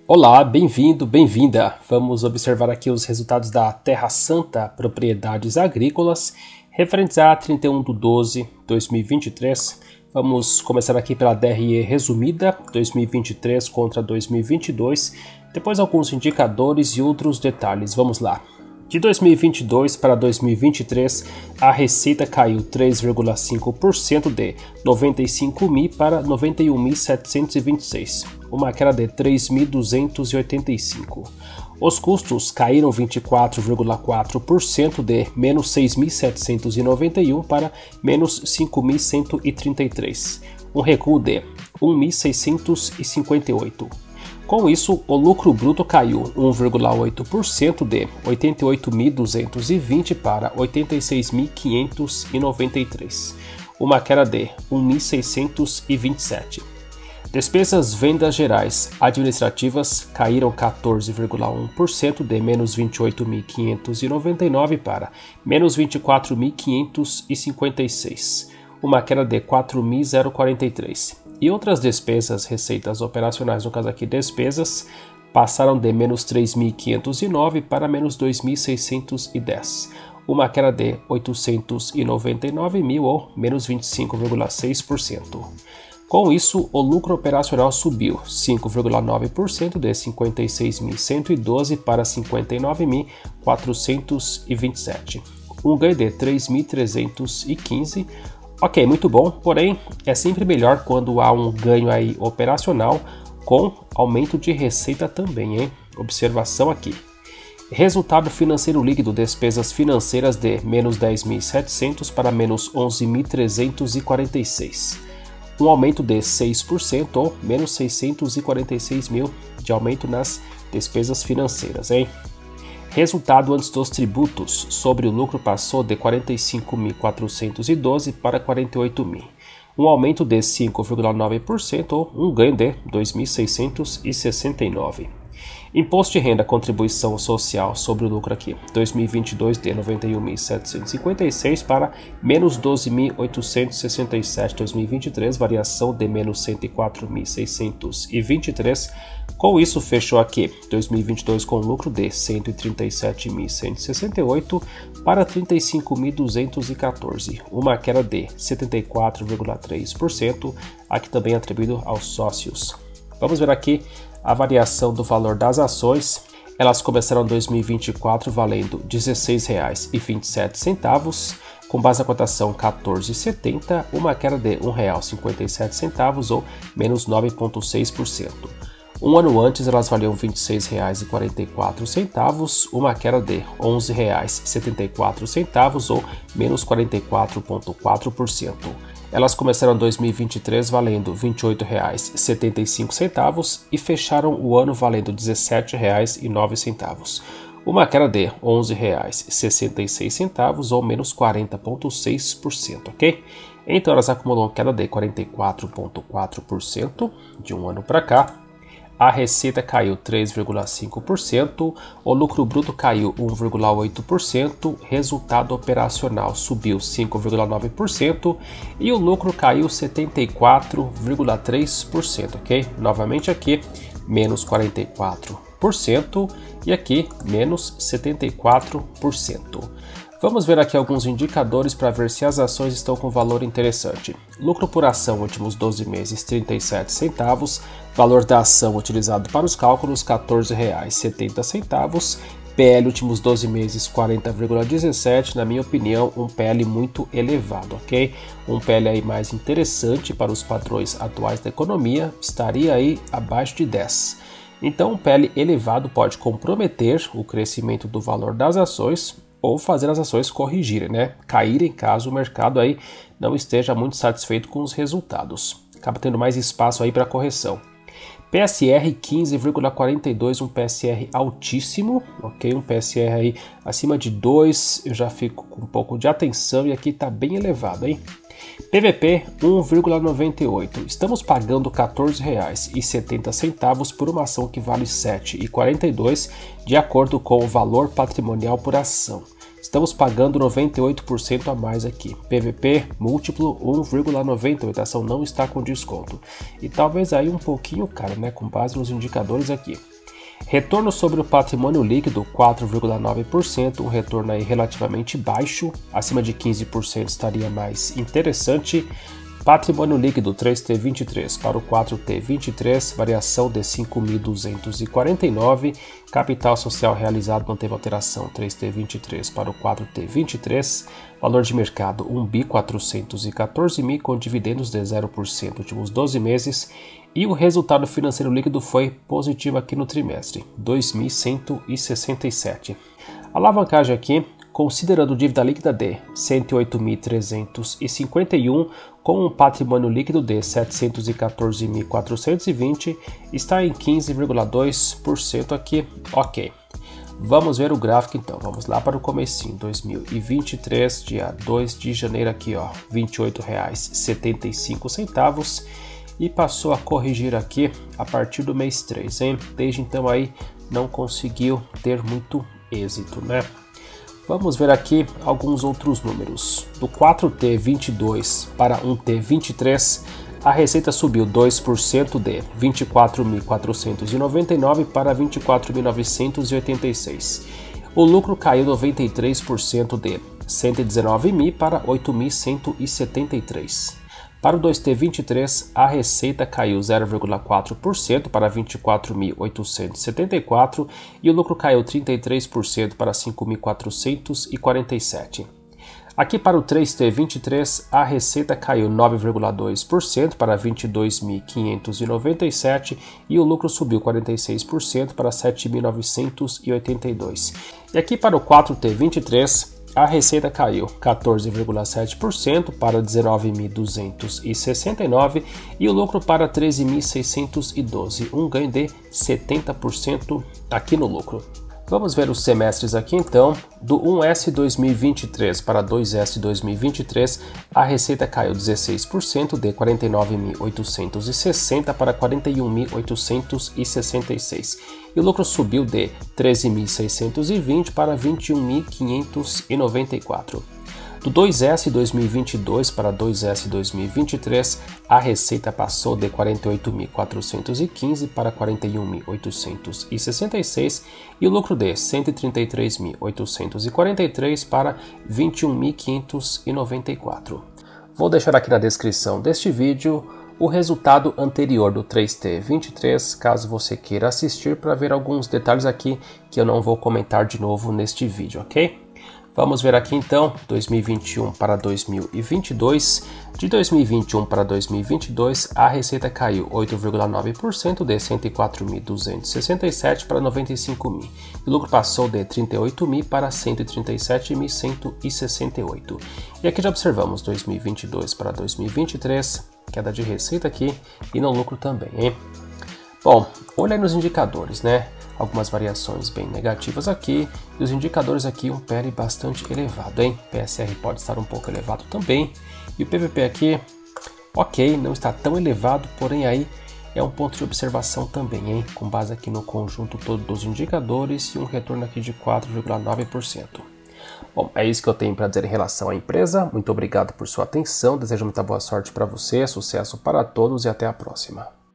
Olá, bem-vindo, bem-vinda. Vamos observar aqui os resultados da Terra Santa Propriedades Agrícolas, referentes a 31/12/2023. Vamos começar aqui pela DRE resumida, 2023 contra 2022, depois alguns indicadores e outros detalhes. Vamos lá. De 2022 para 2023, a receita caiu 3,5% de 95.000 para 91.726, uma queda de 3.285. Os custos caíram 24,4% de menos 6.791 para menos 5.133, um recuo de 1.658. Com isso, o lucro bruto caiu 1,8% de 88.220 para 86.593, uma queda de 1.627. Despesas vendas gerais administrativas caíram 14,1% de menos 28.599 para menos 24.556, uma queda de 4.043. E outras despesas, receitas operacionais, no caso aqui despesas, passaram de menos 3.509 para menos 2.610, uma queda de 899 mil ou menos 25,6%. Com isso, o lucro operacional subiu 5,9% de 56.112 para 59.427, um ganho de 3.315. Ok, muito bom, porém é sempre melhor quando há um ganho aí operacional com aumento de receita também, hein? Observação aqui. Resultado financeiro líquido, despesas financeiras de menos 10.700 para menos 11.346. Um aumento de 6% ou menos 646 mil de aumento nas despesas financeiras, hein? Resultado antes dos tributos sobre o lucro passou de 45.412 para 48.000, um aumento de 5,9% ou um ganho de 2.669. Imposto de renda, contribuição social sobre o lucro aqui, 2022 de 91.756 para menos 12.867, 2023 variação de menos 104.623. Com isso fechou aqui 2022 com lucro de 137.168 para 35.214, uma queda de 74,3%, aqui também atribuído aos sócios. Vamos ver aqui a variação do valor das ações. Elas começaram em 2024 valendo R$ 16,27, com base na cotação 14,70, uma queda de R$ 1,57 ou menos 9,6%. Um ano antes elas valiam R$ 26,44, uma queda de R$ 11,74 ou menos 44,4%. Elas começaram em 2023 valendo R$ 28,75 e fecharam o ano valendo R$ 17,09, uma queda de R$ 11,66 ou menos 40,6%, ok? Então elas acumulam queda de 44,4% de um ano para cá. A receita caiu 3,5%, o lucro bruto caiu 1,8%, resultado operacional subiu 5,9% e o lucro caiu 74,3%, ok? Novamente aqui, menos 44% e aqui, menos 74%. Vamos ver aqui alguns indicadores para ver se as ações estão com valor interessante. Lucro por ação últimos 12 meses, 37 centavos. Valor da ação utilizado para os cálculos, R$ 14,70. PL últimos 12 meses, 40,17. Na minha opinião, um PL muito elevado, ok? Um PL aí mais interessante para os padrões atuais da economia, estaria aí abaixo de 10. Então, um PL elevado pode comprometer o crescimento do valor das ações, ou fazer as ações corrigirem, né? Caírem caso o mercado aí não esteja muito satisfeito com os resultados. Acaba tendo mais espaço aí para correção. PSR 15,42, um PSR altíssimo, ok? Um PSR aí acima de 2, eu já fico com um pouco de atenção e aqui está bem elevado, hein? PVP 1,98. Estamos pagando R$ 14,70 por uma ação que vale R$ 7,42 de acordo com o valor patrimonial por ação. Estamos pagando 98% a mais aqui. PVP múltiplo 1,98. A ação não está com desconto. E talvez aí um pouquinho caro, né? Com base nos indicadores aqui. Retorno sobre o patrimônio líquido, 4,9%, um retorno aí relativamente baixo, acima de 15% estaria mais interessante. Patrimônio líquido 3T23 para o 4T23, variação de 5.249. Capital social realizado não teve alteração, 3T23 para o 4T23. Valor de mercado 1.414.000 com dividendos de 0% últimos 12 meses. E o resultado financeiro líquido foi positivo aqui no trimestre, 2.167. Alavancagem aqui, considerando dívida líquida de 108.351, com um patrimônio líquido de 714.420, está em 15,2% aqui, ok. Vamos ver o gráfico então, vamos lá para o comecinho, 2023, dia 2 de janeiro aqui, ó, R$ 28,75, e passou a corrigir aqui a partir do mês 3, hein? Desde então aí não conseguiu ter muito êxito, né? Vamos ver aqui alguns outros números. Do 4T22 para 1T23, a receita subiu 2% de 24.499 para 24.986. O lucro caiu 93% de 119.000 para 8.173. Para o 2T23, a receita caiu 0,4% para 24.874 e o lucro caiu 33% para 5.447. Aqui para o 3T23, a receita caiu 9,2% para 22.597 e o lucro subiu 46% para 7.982. E aqui para o 4T23, a receita caiu 14,7% para 19.269 e o lucro para 13.612, um ganho de 70% aqui no lucro. Vamos ver os semestres aqui então. Do 1S 2023 para 2S 2023, a receita caiu 16% de 49.860 para 41.866 e o lucro subiu de 13.620 para 21.594. Do 2S 2022 para 2S 2023, a receita passou de 48.415 para 41.866 e o lucro de 133.843 para 21.594. Vou deixar aqui na descrição deste vídeo o resultado anterior do 3T23, caso você queira assistir para ver alguns detalhes aqui que eu não vou comentar de novo neste vídeo, ok? Vamos ver aqui então, 2021 para 2022. De 2021 para 2022, a receita caiu 8,9% de 104.267 para 95.000. O lucro passou de 38.000 para 137.168. E aqui já observamos 2022 para 2023, queda de receita aqui e no lucro também, hein? Bom, olha aí nos indicadores, né? Algumas variações bem negativas aqui, e os indicadores aqui um PL bastante elevado, hein? PSR pode estar um pouco elevado também, e o PVP aqui, ok, não está tão elevado, porém aí é um ponto de observação também, hein? Com base aqui no conjunto todo dos indicadores e um retorno aqui de 4,9%. Bom, é isso que eu tenho para dizer em relação à empresa. Muito obrigado por sua atenção, desejo muita boa sorte para você, sucesso para todos e até a próxima.